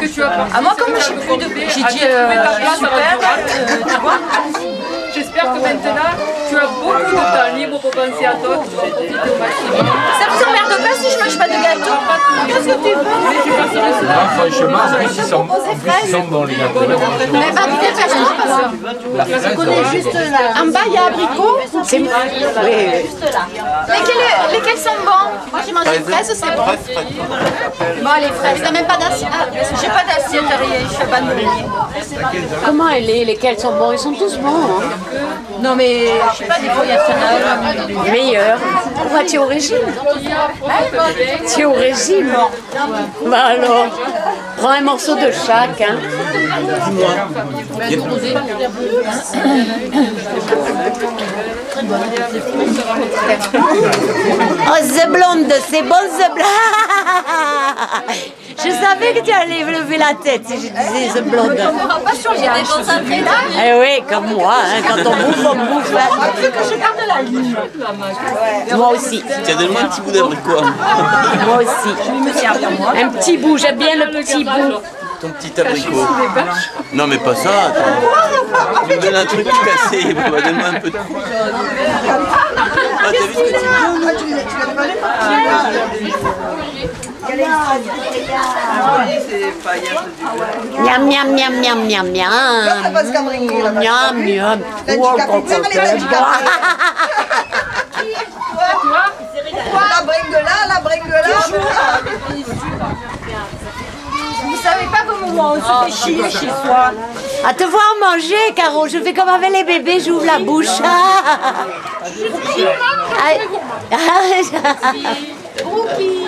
que tu as pas. Ah, moi, comme je suis plus de... J'ai dit super, tu vois. J'espère que maintenant, tu as beaucoup de temps libre pour penser à toi, pour profiter au maximum. Ça vous emmerde pas si je mange pas de gâteau? Qu'est-ce que tu veux? Franchement, en plus, ils sont bons, les gâteaux. Mais va vite faire ça. Je connais juste là. En bas, il y a abricot. C'est oui. Lesquels sont bons? Moi, j'ai mangé les fraises, c'est bon. Bon, les fraises, t'as même pas d'assiette. Ah, j'ai pas d'assiette, je suis abandonnée. Comment lesquels sont bons? Ils sont tous bons. Hein. Non, mais je sais pas, des fois, il y a Meilleur. Pourquoi tu es au régime? Tu es au régime? Bah alors, prends un morceau de chaque. Hein. Oh, The Blonde, c'est bon, The Blonde. Je savais que tu allais lever la tête si je disais The Blonde. Pas sûr, j'étais concentrée là. Eh oui, comme moi, hein, quand on bouffe, on bouffe. Hein. Tu veux que je garde la ligne? Moi aussi. Tiens, donne-moi un petit bout d'abricot. Moi aussi. Un petit bout, j'aime bien le petit bout. Ton petit abricot. Non, mais pas ça. Attends. Tu me donnes un truc cassé. Donne-moi un peu de coup. Ah, t'as vu ce que tu veux? Miam, miam, miam, miam, miam, miam. Miam, miam. La bringela. Vous savez pas comment on se fait chier chez soi. À te voir manger, Caro, je fais comme avec les bébés, j'ouvre la bouche. Brookie.